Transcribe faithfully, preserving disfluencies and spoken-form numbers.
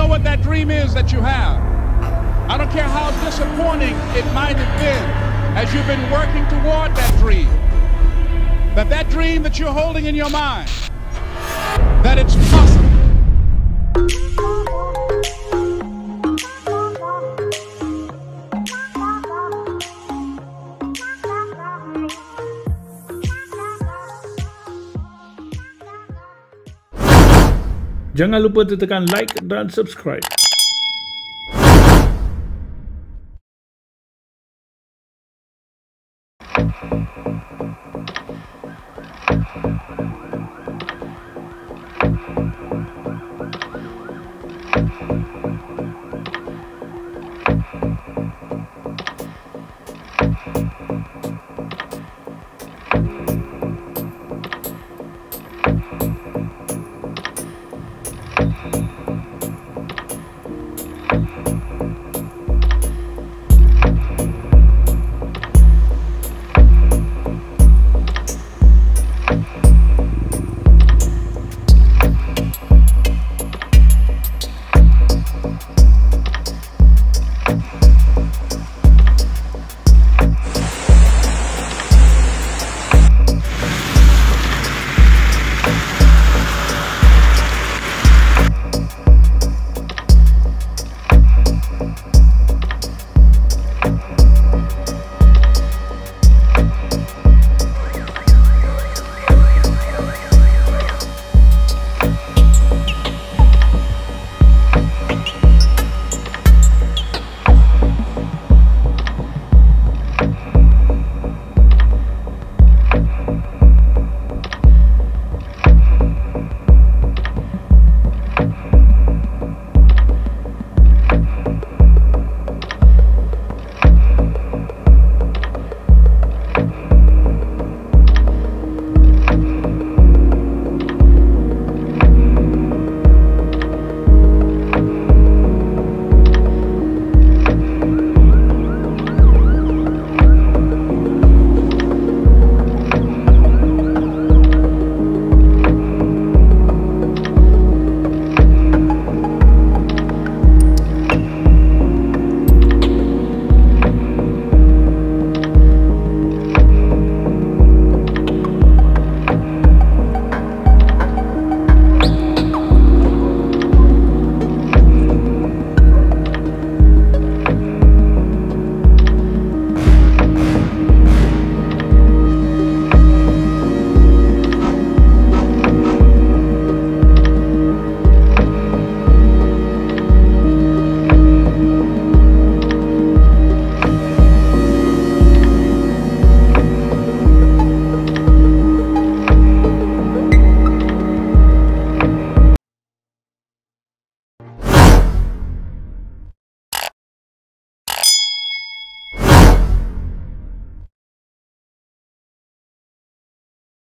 know what that dream is that you have. I don't care how disappointing it might have been as you've been working toward that dream. That that dream that you're holding in your mind, that it's possible. Jangan lupa tekan like dan subscribe.